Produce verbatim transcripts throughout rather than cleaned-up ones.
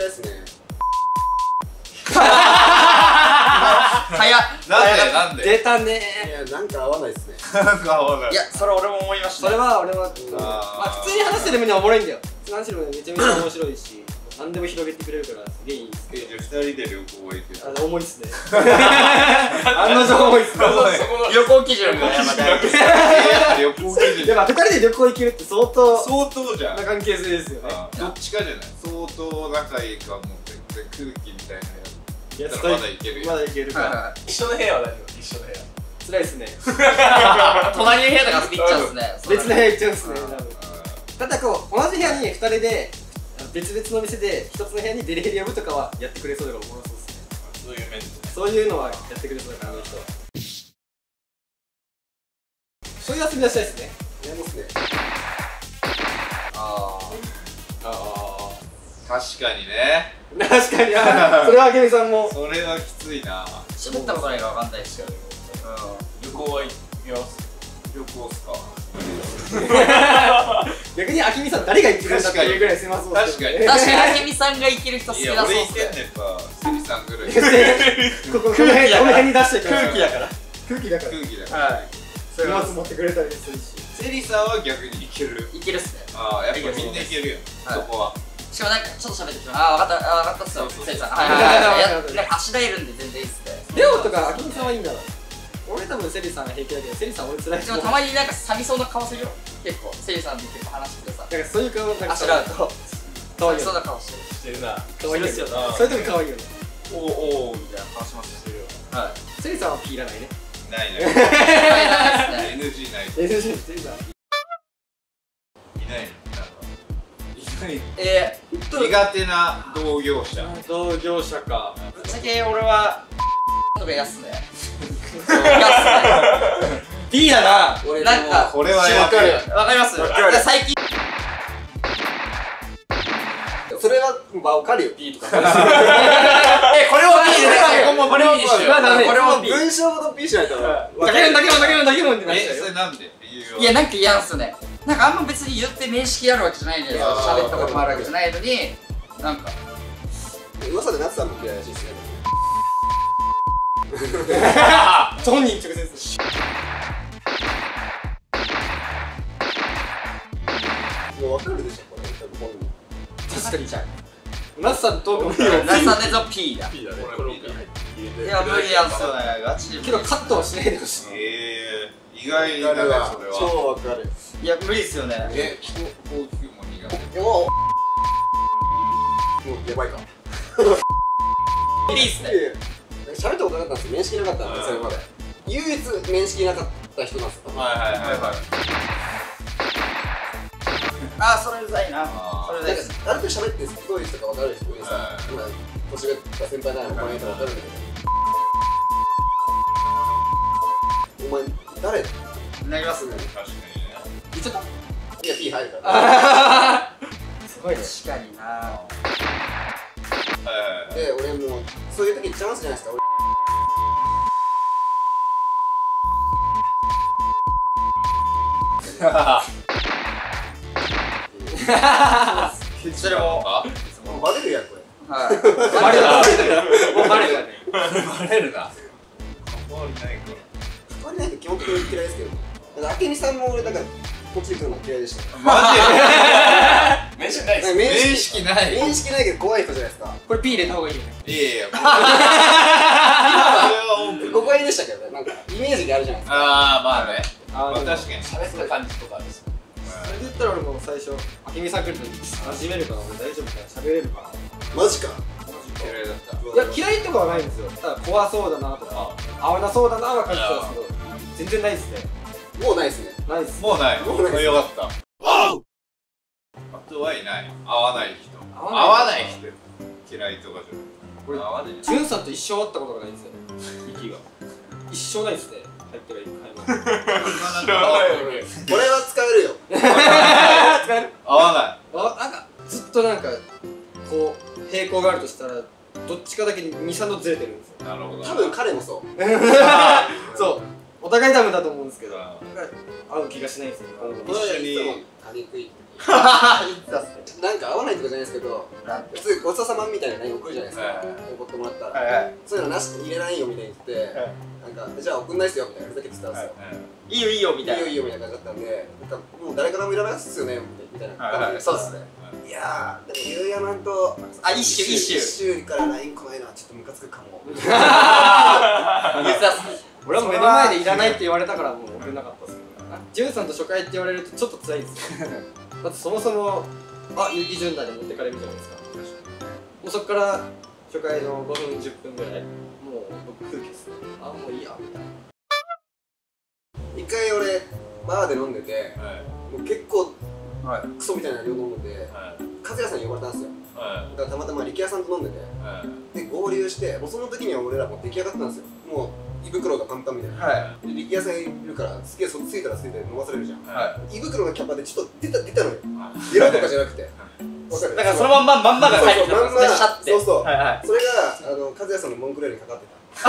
嫌いですね。 早っ。 なんでなんで出たねいや、なんか合わないですね。 なんか合わない。 いや、それ俺も思いました。 それは俺はあまあ普通に話してる分にはおもろいんだよ。普通に話してる分にはめちゃめちゃ面白いし、何でも広げてくれるからすげえいいんですけど。 え、じゃあ二人で旅行行く。 あの重いっすね。案の定重いっすね。 旅行基準がやばい。 旅行行く。 でもふたりで旅行行けるって相当相当じゃん。 な関係性ですよね。 どっちかじゃない。相当仲いいかも全然空気みたいなやつ。 いや、 だったらまだいけるよ。 まだいけるか。 一緒の部屋は大丈夫。一緒の部屋。 辛いっすね。 隣の部屋とかスピッチャーっすね。 別の部屋行っちゃうんすね。 あただこう同じ部屋にふたりで別々の店で一つの部屋にデリヘル呼ぶとかはやってくれそうだからおもろそうっすね。 ーそういう面で。 そういうのはやってくれそうだからあの人は。そういう遊び出したいっすね。 やりますね。 あああ。 確かにね。 確かに、あそれはあけみさんも。 それはきついな。 喋ったことないからわかんないですよ。 旅行は行きます。 旅行っすか。 逆にあきみさん誰が行ってるんだっていうぐらい狭そうですよね。 確かにあけみさんが行ける人好きいや、 なそうっす俺行けんねね。 やっぱ、セリさんぐらい。 こここの辺この辺に出してきます。 空気だから。 空気だから。 空気だから。 はい。荷物持ってくれたりするし。 セリさんは逆に行ける。 行けるっすね。 ああ、やっぱみんな行けるよ。そこは。 しかもなんかちょっと喋ってきた。ああ、わかった、あわかったっすよ。せいさん。はいはいはい。なんか足台いるんで全然いいっすね。 レオとかあきみさんはいいんだろう。俺多分セリさんが平気だけど、セリさん俺辛い。 でもたまになんか寂しそうな顔するよ。結構、セイさんって結構話しててさ。 なんかそういう顔なんかあしらうと。 可愛いよね。 寂しそうな顔してる。 してるな。 可愛いですよな。 そういう時可愛いよね。 おおおおみたいな話しますしてるよ。 はい。 セリさんはピーらないね。 ないない。 はい、ないですね。 エヌジー ない。 え、セリさん。 いない。なんかいない。 え苦手な同業者。 同業者か。 ー、ぶっちゃけ俺は、とかやすね。やすね。 ピーだな。 俺なんかこれはやばい。 わかりますわかるいや最近、 それはわかるよ、P とか。 え、これは P じゃないですよ。これは P にしよう。 まあダメ。 これは P。 文章ごと P しないと。 だけどだけどだけどだけどってなっちえ、 ゃうよそれ。なんで理由は。 いや、なんか嫌なんすよね。なんかあんま別に言って面識あるわけじゃないじゃないですか。 あー喋ったこともあるわけじゃないのに、なんか、 噂でなってたのも嫌いらしいですね。 本人直接。 もうわかるでしょ、これ。多分本人。 確かにじゃん。ナスさんとトークもいいよ。 ナスさんでぞ P だ。 P だね。 これこれ P だ。 いや、無理やんすよね。ガチで無理。 けどカットはしないでほしい。 ええ、意外だね、それは。 超わかる。 いや、無理っすよね。 え、飛行機も苦手。 おもうやばいか。 いいっすね。 喋ったことなかったんですよ。面識なかったんで、それまで。唯一面識なかった人なんですよ。 はいはいはいはい。 あー、それうざいな。 あーそれうざないんです。 かある程度喋ってどういう人か分かる人にさ、 はい今年上が先輩なのお前と分かるんだけど、お前誰？ なりますね。 確かにね。 言っちゃった。 いや P 入るからすごいね。 確かにな。 はいはいはい。 で、俺もうそういう時チャンスじゃないですか。 それも、 あ、 俺もうバレるやんこれ。 はい。 バレるバレる。もうバレるね。 バレるな。関わりないから。 関わりないと基本的に嫌いですけど。だから明美さんも俺だからこっち行くのも嫌いでした。 マジ面識ないです。 で面識ない。 面識ないけど怖い人じゃないですか。 これ P 入れた方がいいよね。 いやいや、これはオープン。 誤解でしたけどね。なんかイメージであるじゃないですか。 ああ、まあね。 あまあ確かに。 喋った感じとかです。 それで言ったら俺も最初、あきみさん来ると馴染めるかな、俺大丈夫かな、喋れるかな。 マジか。 嫌いだった。 いや、嫌いとかはないんですよ。ただ怖そうだなとか、合わなそうだなは感じたんですけど、全然ないですね。 もうないですね。 ないっす。 もうない。 もうないよかった。あとはいない。合わない人。合合わわない人。嫌いとかじゃ。 俺合わない。 ジュンさんと一生会ったことがないんですよ。息が。一生ないですね。入ってはいい会話。 これは使えるよ。 使える？ 合わない。 あ、なんかずっとなんかこう平行があるとしたらどっちかだけにさんどずれてるんですよ。 なるほど。 多分彼もそう。 そう。お互い多分だと思うんですけど。 合う気がしないんですよ。 この間いつもカニ食いなんか合わないとかじゃないですけど、普通ごちそうさまみたいな ライン 送るじゃないですか、送ってもらったらそういうのなし入れないよみたいに言ってなんかじゃあ送んないっすよみたいなふざけてたんですよ。 いいよいいよみたいないいよいいよみたいな感じだったんで、もう誰からもいらないっすよねみたいな。 そうっすね。 いやー、でもゆうやまんとあ、一周一周一周から ライン 来ないのはちょっとムカつくかも。 言ってたっす。 俺は目の前でいらないって言われたからもう送れなかったっすけど、ジュンさんと初回って言われるとちょっと辛いんですよ。だってそもそもあ、結城純奈で持ってかれるじゃないですか。もうそっから初回のごふんじゅっぷんぐらいもう僕空気ですね。あ、もういいやみたいな。 一回俺バーで飲んでて、もう結構クソみたいな量飲んで、和也さんに呼ばれたんですよ。だからたまたま力也さんと飲んでて、で合流して、もうその時には俺らもう出来上がったんですよ。もう胃袋がパンパンみたいな。で力也さんいるからすげえそついたらついて飲まされるじゃん。胃袋のキャパでちょっと出た出たのよ。出ろとかじゃなくて。わかる。 だからそのまんままんまが入ってたんですね。シャッて。 そうそう。それがあの和也さんのモンクレールにかかってた。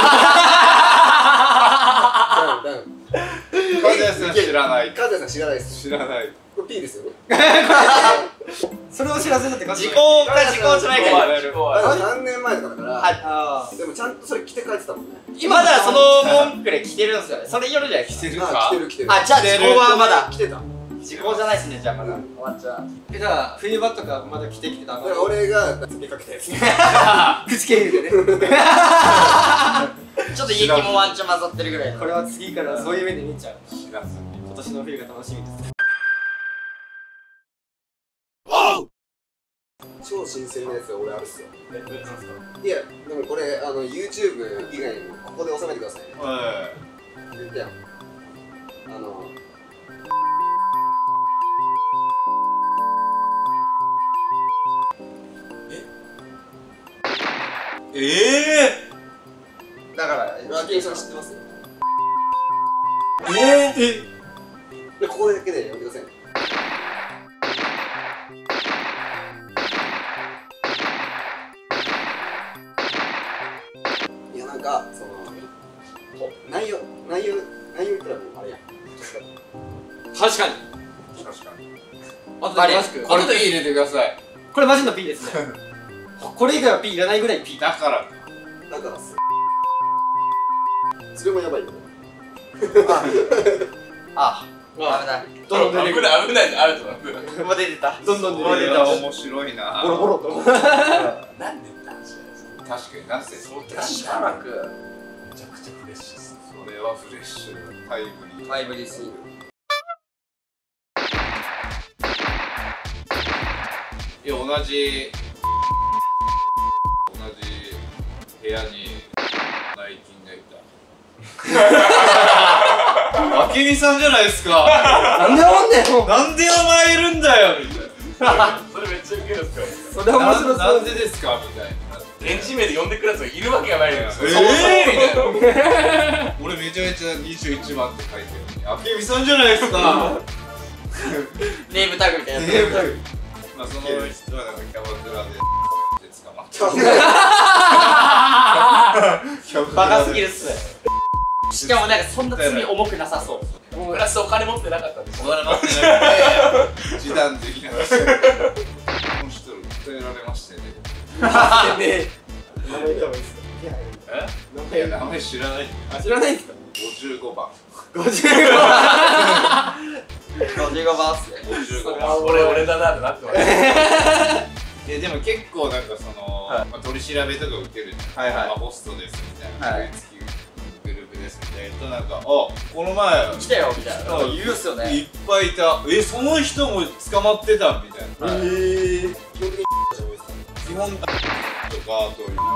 ダウンダウン。 和也さん知らない。 和也さん知らないです。 知らない。 これ P ですよね。 それを知らずになって時効か時効じゃないか。 何年前とかだから。でもちゃんとそれ着て帰ってたもんね。 今だそのモンクレ着てるんですよね。それ夜じゃないですか。 着てるか。 着てる着てる。 あ、じゃあ時効はまだ着てた。 時効じゃないですね。じゃあまだ終わっちゃう。 え、じゃあ冬場とかまだ着てきてたの？ 俺がつけかけたやつ。 口経由でね。 ちょっと息もワンチャン混ざってるぐらいの。 これは次からそういう目で見ちゃう。 知らずに。 今年の冬が楽しみです。 超新鮮なやつが俺あるっすよ。いや、でもこれあの YouTube 以外にもここで収めてくださいね。言ったよ。あのええだからラーケンさん知ってますよ。 ええでここだけでやめてくださいね。いやなんかその内容内容内容言ったらもうあれや。 確かに。 確かに。 あとで詳しく。 これで入れてください。 これマジの P ですね。これ以外は P いらないぐらい P だからだからっす。それもやばいよね。 あ、危ない。 どんどん出てくる。 危ない、あると思う。 もう出てた。 どんどん出これてくる。 は面白いな。 ボロボロと。 なんでって話じゃないですか。 確かになぜそうってしばらくめちゃくちゃフレッシュです。 それはフレッシュタイムリー。 タイムリーすぎる。 いや同じ同じ部屋に内勤がいた明美さんじゃないですか。 なんでおんねんもう。 なんでお前いるんだよみたいな。 それめっちゃウケるんですよ。 それは面白そう。 なんでですかみたいな。 現地名で呼んでくるやつがいるわけがないんですよ。 えーみたいな。俺めちゃめちゃにじゅういちばんって書いてるのに明美さんじゃないですか。 ネームタグみたいな。 ネームタグ。 まあその人はなんかキャバクラで捕まってバカすぎるっす。しかもなんかそんな罪重くなさそう。 プラスお金持ってなかったんですよ。 お金持ってなくて示談できなかった。この人訴えられましてね。 名前言った方がいいですか。 え？いや名前知らない。 あ、知らないんですか。 ごじゅうごばん。 ごじゅうごばん。 ごじゅうごばんっすね。 ごじゅうごばん。 俺俺だなってなってます。 いやでも結構なんかその、 はいまあ、取り調べとか受けるじゃん。 はいはいまあ、ホストですみたいな。 はい月グループですみたいなとなんかあこの前来たよみたいな。 うん言うっすよね。 いっぱいいた。えその人も捕まってたみたいな。 ええ。基本的にじゃないですか。 基本とかあとあ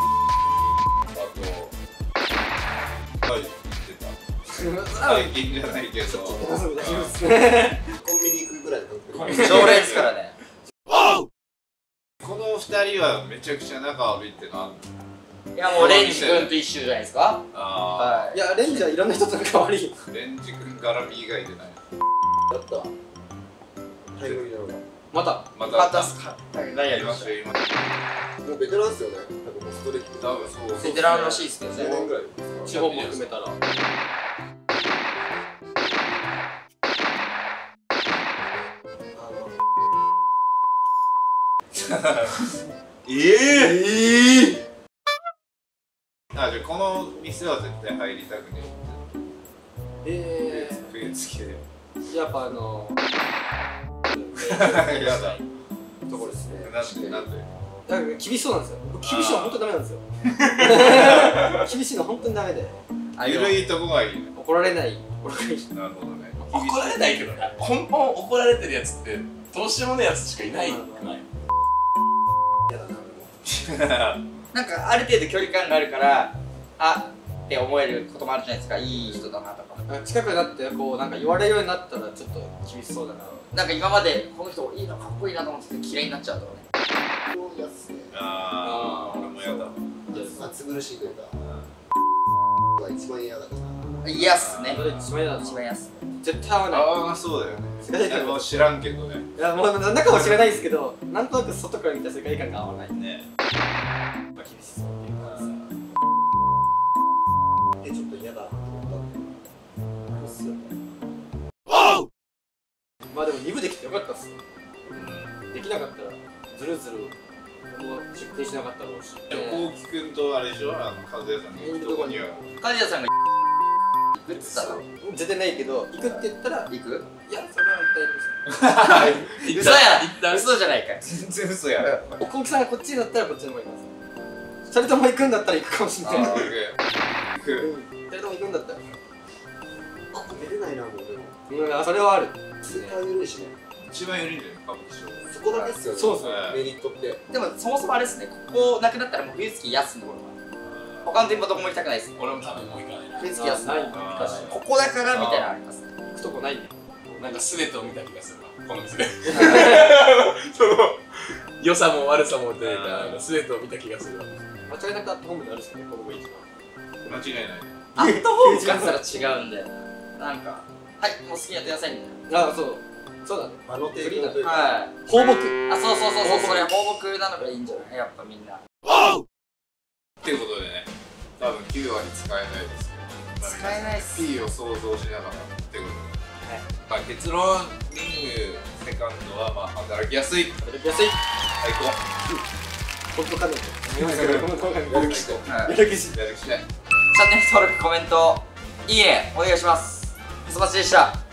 とはい言ってた。最近じゃないけど。 コンビニ行くぐらいの感覚で。 常連ですからね。 このふたりはめちゃくちゃ仲悪いってのあるの？ いやもうレンジ君と一緒じゃないですか。 あはいやレンジはいろんな人と仲悪い。 ーレンジ君絡み以外でない。 だったわ。タイムリーなのが。 またまい。またたすか。何ややりましりましたよ今。 もうベテランっすよね。多分ホスト歴って。 多分そうた。ベテランらしいですけどじゅうね。 ねんぐらい。 地方も含めたら。 えええあ、じゃあこの店は絶対入りたくねええ冬付きでー、やっぱあのやだところですね。 なんでなんでだから厳しそうなんですよ。僕厳しいの本当にダメなんですよ。厳しいの本当にダメで。 ゆるいとこがいいね。 怒られない。怒られない。 なるほどね。 怒られないけどな、根本怒られてるやつってどうしようもないやつしかいないくない？ なんかある程度距離感があるからあって思えることもあるじゃないですか。いい人だなとか、 近くなってこうなんか言われるようになったらちょっと厳しそうだな。 なんか今までこの人いいなかっこいいなと思ってて嫌いになっちゃうとかね。 嫌っすね。 ああ、俺もやだ。 暑苦しいというかが一番嫌だから。 嫌っすね。 それ一番嫌だな。 一番嫌っす。 絶対合わない。 ああ、そうだよね。いやもう知らんけどね。 いやもうなんだかもしれないですけど、なんとなく外から見た世界観が合わない。 ね。 まあ厳しそうっていうかさ。 でちょっと嫌だなと思ったんで。あれっすよね。 まあでもに部できてよかったっすね。できなかったらずるずるもう出店しなかったろうし。 でもこうきくんとあれでしょ、あの和也さんが行くとこには。 カジヤさんが行くっつったら絶対ないけど、行くって言ったら行く？ いや、それは一嘘や旦嘘じゃないかい。 全然嘘や。 体です。こうきさんがこっちだったらこっちの方がいいます。それとも行くんだったら行くかもしれない。 ああ、行く。 それとも行くんだったら。 寝れないなもうでも。 うん、それはある。 スーパー緩いしね。 一番緩いんだよね、歌舞伎町。 そこだけっすよね。 そうっすねメリットって。 でもそもそもあれですね、ここなくなったらもう冬月安のところは他の店舗どこも行きたくないですね。 俺も多分もう行かないな。 冬月安のないあーここだからみたいなのありますね。 行くとこないね。 なんか全てを見た気がするわ、この店で。その良さも悪さも出た全てを見た気がするわ。 間違いなくアットホームであるしね、ここが一番。 間違いない。 アットホームからしたら違うんで、なんかはいもう好きにやってくださいみたいな。 ああ、そう。そうだね。 場の提供というか。 はい。 放牧。 あ、そうそうそうそう、それ放牧なのがいいんじゃない？やっぱみんな。 っていうことでね、多分きゅう割使えないですけど、 使えないっす。 P を想像しながらってことで、まあ結論、リングセカンドはまあ働きやすい、 働きやすい。 最高、 本当かね。やる気しはいやる気しやる気しない。 チャンネル登録、コメント、いいねお願いします。コスバチでした。